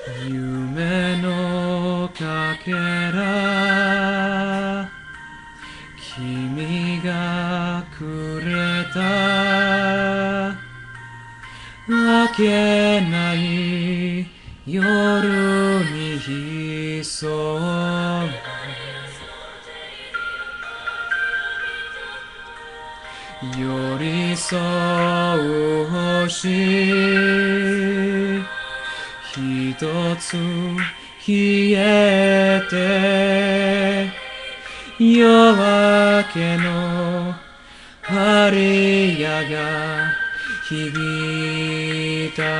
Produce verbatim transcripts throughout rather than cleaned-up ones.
夢のかけら君がくれた明けない夜に潜む寄り添う星ひとつ消えて夜明けの針矢が響いた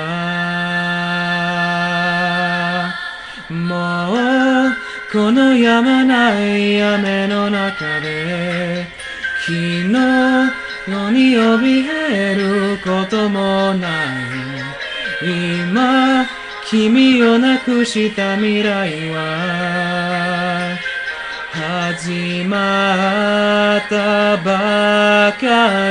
もうこの止まない雨の中で昨日のに怯えることもない今君をなくした未来は始まったばか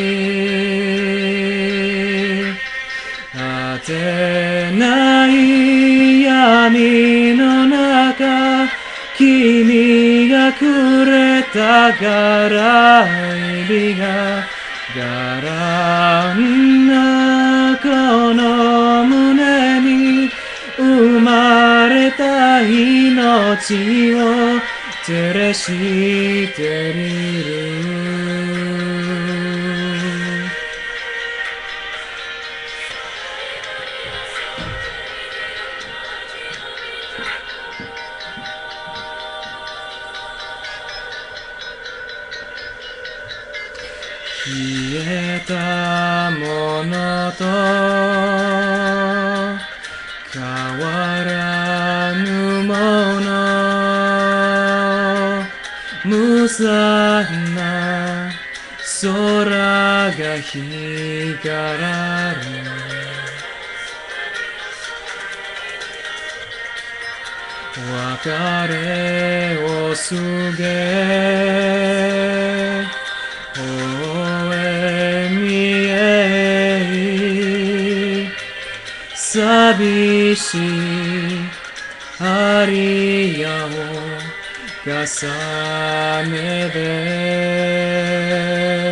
り果てない闇の中君がくれた柄入りが柄のこの胸に生まれた命を照らしてみる消えたものと変わらぬもの無残な空が光らる別れを告げ微笑みえ寂しいアリアを重ねて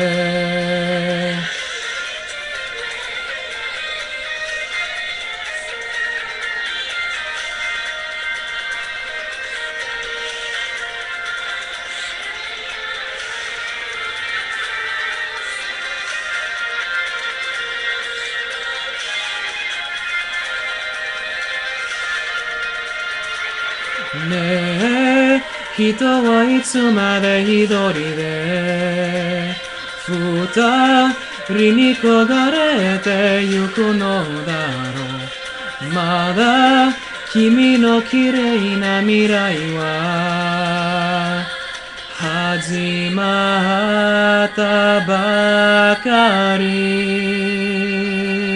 ねえ人はいつまで一人で二人に焦がれてゆくのだろうまだ君の綺麗な未来は始まったばかり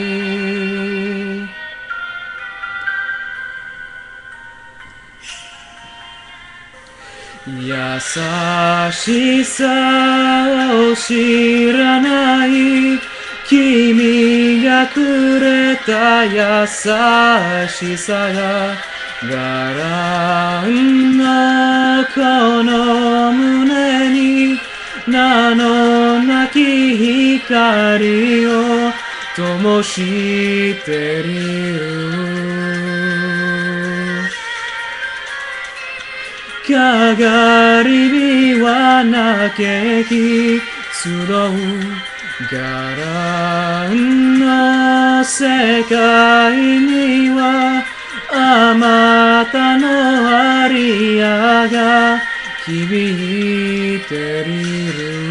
優しさを知らない君がくれた優しさが柄のこの胸に名のなき光を灯しているかがり火は泣けき集う柄の世界にはあまたのアリアが響いている